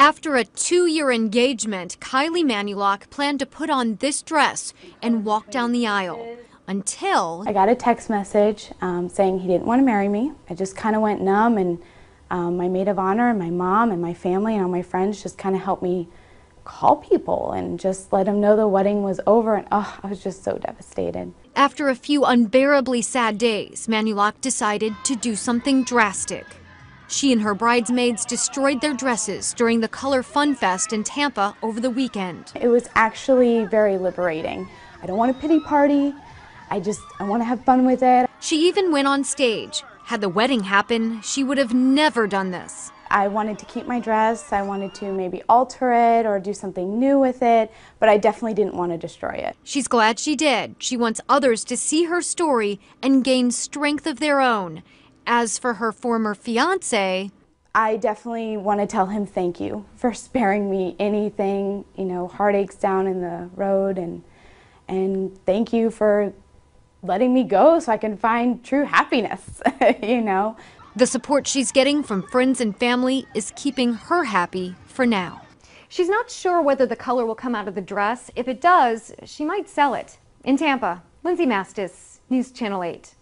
After a 2-year engagement, Kylie Manulock planned to put on this dress and walk down the aisle until I got a text message saying he didn't want to marry me. I just kind of went numb, and my maid of honor and my mom and my family and all my friends just kind of helped me call people and just let them know the wedding was over, and I was just so devastated. After a few unbearably sad days, Manulock decided to do something drastic. She and her bridesmaids destroyed their dresses during the Color Fun Fest in Tampa over the weekend. It was actually very liberating. I don't want a pity party. I want to have fun with it. She even went on stage. Had the wedding happen, she would have never done this. I wanted to keep my dress. I wanted to maybe alter it or do something new with it, but I definitely didn't want to destroy it. She's glad she did. She wants others to see her story and gain strength of their own. As for her former fiancé, I definitely want to tell him thank you for sparing me anything, heartaches down in the road, and thank you for letting me go so I can find true happiness, The support she's getting from friends and family is keeping her happy for now. She's not sure whether the color will come out of the dress. If it does, she might sell it. In Tampa, Lindsay Mastis, News Channel 8.